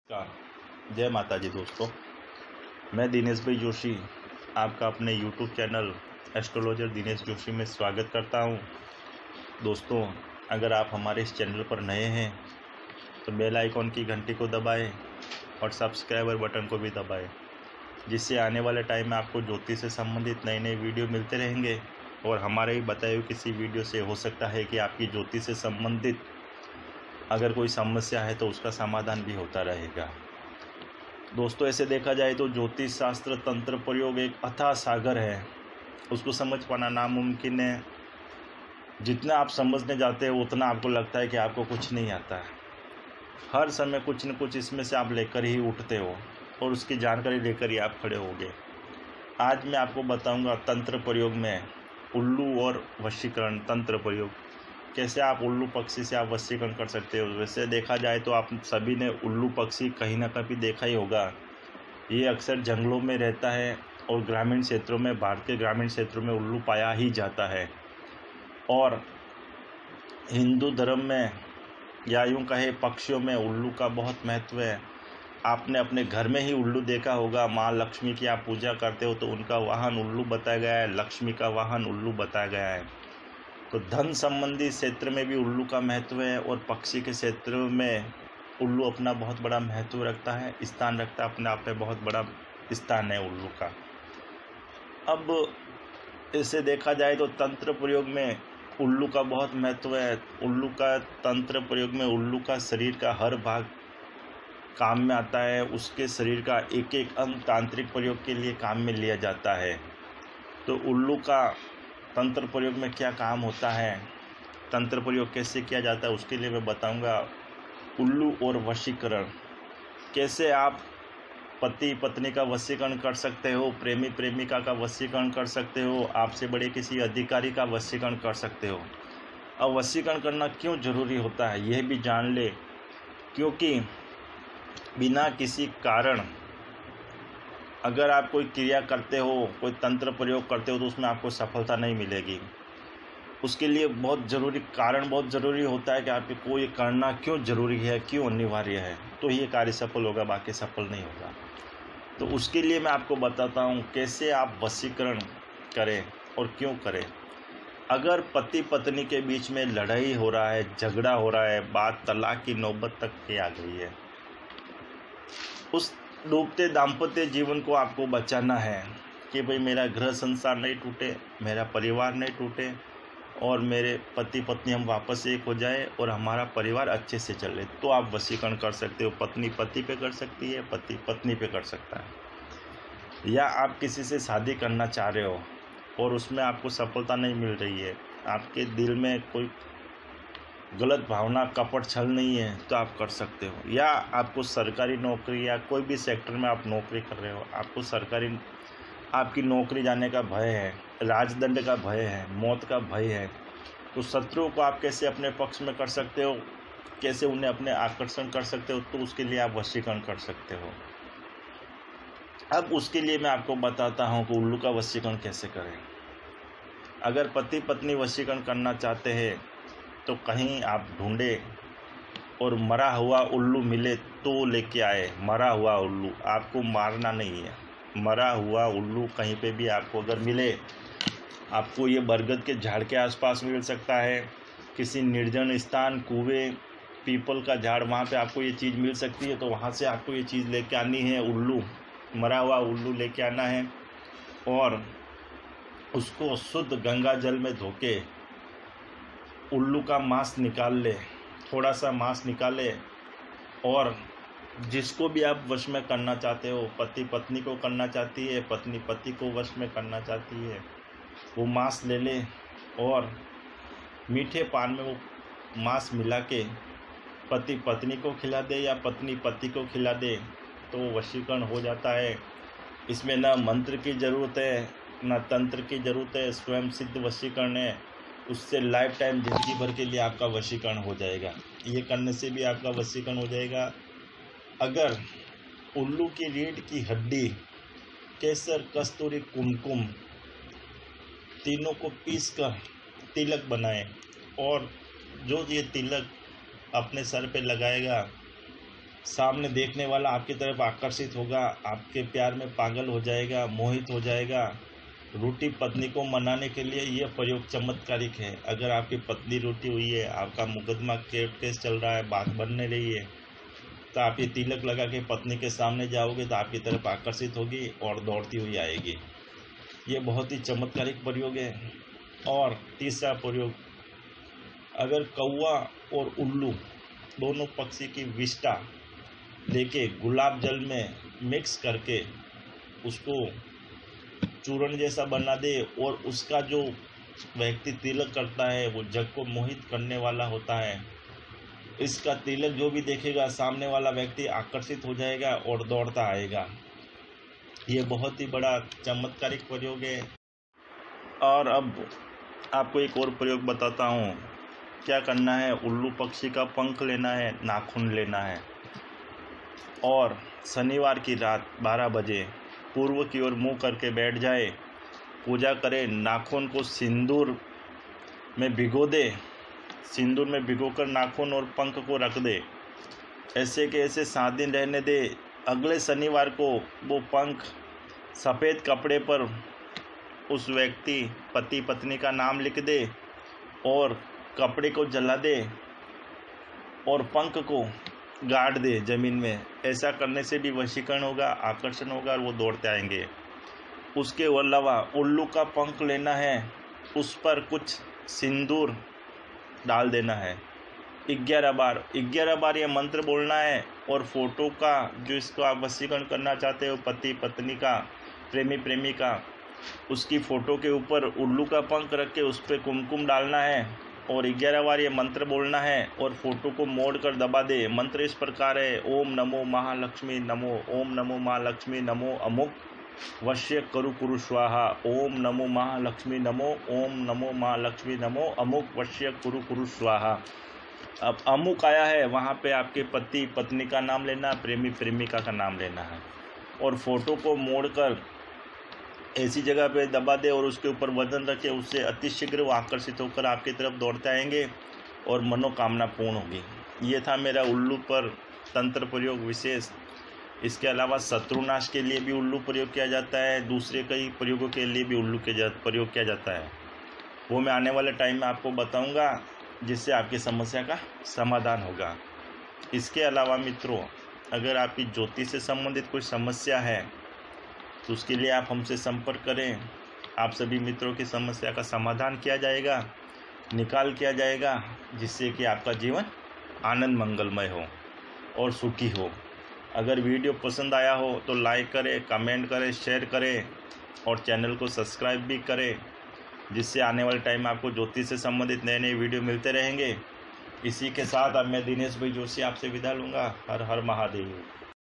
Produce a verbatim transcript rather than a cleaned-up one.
नमस्कार। जय माता जी दोस्तों, मैं दिनेश भाई जोशी आपका अपने YouTube channel astrologer Dinesh Joshi में स्वागत करता हूं। दोस्तों, अगर आप हमारे इस चैनल पर नए हैं तो बेल आइकॉन की घंटी को दबाएं और सब्सक्राइबर बटन को भी दबाएं, जिससे आने वाले टाइम में आपको ज्योतिष से संबंधित नए नए वीडियो मिलते रहेंगे। और हमारे ही बताए हुए किसी वीडियो से हो सकता है कि आपकी ज्योतिष से संबंधित अगर कोई समस्या है तो उसका समाधान भी होता रहेगा। दोस्तों, ऐसे देखा जाए तो ज्योतिष शास्त्र तंत्र प्रयोग एक अथाह सागर है, उसको समझ पाना नामुमकिन है। जितना आप समझने जाते हो उतना आपको लगता है कि आपको कुछ नहीं आता है। हर समय कुछ न कुछ इसमें से आप लेकर ही उठते हो और उसकी जानकारी लेकर ही आप खड़े होगे। आज मैं आपको बताऊंगा तंत्र प्रयोग में उल्लू और वशीकरण तंत्र प्रयोग, कैसे आप उल्लू पक्षी से आप वशीकरण कर सकते हो। वैसे देखा जाए तो आप सभी ने उल्लू पक्षी कहीं ना कहीं देखा ही होगा। ये अक्सर जंगलों में रहता है और ग्रामीण क्षेत्रों में, भारत के ग्रामीण क्षेत्रों में उल्लू पाया ही जाता है। और हिंदू धर्म में या यूँ कहे पक्षियों में उल्लू का बहुत महत्व है। आपने अपने घर में ही उल्लू देखा होगा। माँ लक्ष्मी की आप पूजा करते हो तो उनका वाहन उल्लू बताया गया है, लक्ष्मी का वाहन उल्लू बताया गया है। तो धन संबंधी क्षेत्र में भी उल्लू का महत्व है और पक्षी के क्षेत्र में उल्लू अपना बहुत बड़ा महत्व रखता है, स्थान रखता है, अपने आप में बहुत बड़ा स्थान है उल्लू का। अब इसे देखा जाए तो तंत्र प्रयोग में उल्लू का बहुत महत्व है। उल्लू का तंत्र प्रयोग में उल्लू का शरीर का हर भाग काम में आता है। उसके शरीर का एक एक अंग तांत्रिक प्रयोग के लिए काम में लिया जाता है। तो उल्लू का तंत्र प्रयोग में क्या काम होता है, तंत्र प्रयोग कैसे किया जाता है, उसके लिए मैं बताऊंगा। उल्लू और वशीकरण, कैसे आप पति पत्नी का वशीकरण कर सकते हो, प्रेमी प्रेमिका का वशीकरण कर सकते हो, आपसे बड़े किसी अधिकारी का वशीकरण कर सकते हो। अब वशीकरण करना क्यों जरूरी होता है यह भी जान ले, क्योंकि बिना किसी कारण अगर आप कोई क्रिया करते हो, कोई तंत्र प्रयोग करते हो तो उसमें आपको सफलता नहीं मिलेगी। उसके लिए बहुत ज़रूरी कारण बहुत ज़रूरी होता है कि आपको ये करना क्यों ज़रूरी है, क्यों अनिवार्य है, तो ये कार्य सफल होगा, बाकी सफल नहीं होगा। तो उसके लिए मैं आपको बताता हूँ कैसे आप वशीकरण करें और क्यों करें। अगर पति पत्नी के बीच में लड़ाई हो रहा है, झगड़ा हो रहा है, बात तलाक की नौबत तक की आ गई है, उस डूबते दाम्पत्य जीवन को आपको बचाना है कि भाई मेरा गृह संसार नहीं टूटे, मेरा परिवार नहीं टूटे और मेरे पति पत्नी हम वापस एक हो जाए और हमारा परिवार अच्छे से चले, तो आप वशीकरण कर सकते हो। पत्नी पति पे कर सकती है, पति पत्नी पे कर सकता है। या आप किसी से शादी करना चाह रहे हो और उसमें आपको सफलता नहीं मिल रही है, आपके दिल में कोई गलत भावना कपट छल नहीं है, तो आप कर सकते हो। या आपको सरकारी नौकरी या कोई भी सेक्टर में आप नौकरी कर रहे हो, आपको सरकारी आपकी नौकरी जाने का भय है, राजदंड का भय है, मौत का भय है, तो शत्रुओं को आप कैसे अपने पक्ष में कर सकते हो, कैसे उन्हें अपने आकर्षण कर सकते हो, तो उसके लिए आप वशीकरण कर सकते हो। अब उसके लिए मैं आपको बताता हूँ कि उल्लू का वशीकरण कैसे करें। अगर पति पत्नी वशीकरण करना चाहते हैं तो कहीं आप ढूंढे और मरा हुआ उल्लू मिले तो लेके आए। मरा हुआ उल्लू, आपको मारना नहीं है, मरा हुआ उल्लू कहीं पे भी आपको अगर मिले, आपको ये बरगद के झाड़ के आसपास मिल सकता है, किसी निर्जन स्थान, कुएं, पीपल का झाड़, वहाँ पे आपको ये चीज़ मिल सकती है। तो वहाँ से आपको ये चीज़ लेके आनी है, उल्लू, मरा हुआ उल्लू लेके आना है और उसको शुद्ध गंगा जल में धो के उल्लू का मांस निकाल ले, थोड़ा सा मांस निकाले और जिसको भी आप वश में करना चाहते हो, पति पत्नी को करना चाहती है, पत्नी पति को वश में करना चाहती है, वो मांस ले ले और मीठे पान में वो मांस मिला के पति पत्नी को खिला दे या पत्नी पति को खिला दे, तो वो वशीकरण हो जाता है। इसमें ना मंत्र की ज़रूरत है, ना तंत्र की ज़रूरत है, स्वयं सिद्ध वशीकरण है। उससे लाइफ टाइम ज़िंदगी भर के लिए आपका वशीकरण हो जाएगा। ये करने से भी आपका वशीकरण हो जाएगा। अगर उल्लू की रीढ़ की हड्डी, केसर, कस्तूरी, कुमकुम तीनों को पीसकर तिलक बनाएं और जो ये तिलक अपने सर पे लगाएगा सामने देखने वाला आपकी तरफ आकर्षित होगा, आपके प्यार में पागल हो जाएगा, मोहित हो जाएगा। रूठी पत्नी को मनाने के लिए यह प्रयोग चमत्कारिक है। अगर आपकी पत्नी रूठी हुई है, आपका मुकदमा कोर्ट केस चल रहा है, बात बन नहीं रही है, तो आप ये तिलक लगा के पत्नी के सामने जाओगे तो आपकी तरफ आकर्षित होगी और दौड़ती हुई आएगी। ये बहुत ही चमत्कारिक प्रयोग है। और तीसरा प्रयोग, अगर कौवा और उल्लू दोनों पक्षी की विष्ठा लेके गुलाब जल में मिक्स करके उसको चूर्ण जैसा बना दे और उसका जो व्यक्ति तिलक करता है वो जग को मोहित करने वाला होता है। इसका तिलक जो भी देखेगा सामने वाला व्यक्ति आकर्षित हो जाएगा और दौड़ता आएगा। ये बहुत ही बड़ा चमत्कारिक प्रयोग है। और अब आपको एक और प्रयोग बताता हूँ। क्या करना है, उल्लू पक्षी का पंख लेना है, नाखून लेना है और शनिवार की रात बारह बजे पूर्व की ओर मुंह करके बैठ जाए, पूजा करे, नाखून को सिंदूर में भिगो दे, सिंदूर में भिगोकर नाखून और पंख को रख दे, ऐसे के ऐसे सात दिन रहने दे। अगले शनिवार को वो पंख सफ़ेद कपड़े पर उस व्यक्ति पति पत्नी का नाम लिख दे और कपड़े को जला दे और पंख को गाड़ दे ज़मीन में। ऐसा करने से भी वशीकरण होगा, आकर्षण होगा और वो दौड़ते आएंगे। उसके अलावा उल्लू का पंख लेना है, उस पर कुछ सिंदूर डाल देना है, ग्यारह बार ग्यारह बार ये मंत्र बोलना है और फोटो का जो इसको आप वशीकरण करना चाहते हो, पति पत्नी का, प्रेमी प्रेमी का, उसकी फ़ोटो के ऊपर उल्लू का पंख रख के उस पर कुमकुम डालना है और ग्यारह बार ये मंत्र बोलना है और फोटो को मोड़ कर दबा दे। मंत्र इस प्रकार है, ओम नमो महालक्ष्मी नमो, ओम नमो महालक्ष्मी नमो अमुक वश्य करु कुरु स्वाहा, ओम नमो महालक्ष्मी नमो, ओम नमो महालक्ष्मी नमो अमुक वश्य कुरु कुरु स्वाहा। अब अमुक आया है, वहाँ पे आपके पति पत्नी का नाम लेना, प्रेमी प्रेमिका का नाम लेना है और फोटो को मोड़कर ऐसी जगह पे दबा दे और उसके ऊपर वजन रखे। उससे अतिशीघ्र वो आकर्षित होकर आपकी तरफ दौड़ते आएंगे और मनोकामना पूर्ण होगी। ये था मेरा उल्लू पर तंत्र प्रयोग विशेष। इसके अलावा शत्रुनाश के लिए भी उल्लू प्रयोग किया जाता है, दूसरे कई प्रयोगों के लिए भी उल्लू के प्रयोग किया जाता है। वो मैं आने वाले टाइम में आपको बताऊंगा, जिससे आपकी समस्या का समाधान होगा। इसके अलावा मित्रों, अगर आपकी ज्योतिष से संबंधित कोई समस्या है तो उसके लिए आप हमसे संपर्क करें। आप सभी मित्रों की समस्या का समाधान किया जाएगा, निकाल किया जाएगा, जिससे कि आपका जीवन आनंद मंगलमय हो और सुखी हो। अगर वीडियो पसंद आया हो तो लाइक करें, कमेंट करें, शेयर करें और चैनल को सब्सक्राइब भी करें, जिससे आने वाले टाइम में आपको ज्योतिष से संबंधित नए नए वीडियो मिलते रहेंगे। इसी के साथ अब मैं दिनेश भाई जोशी आपसे विदा लूँगा। हर हर महादेव।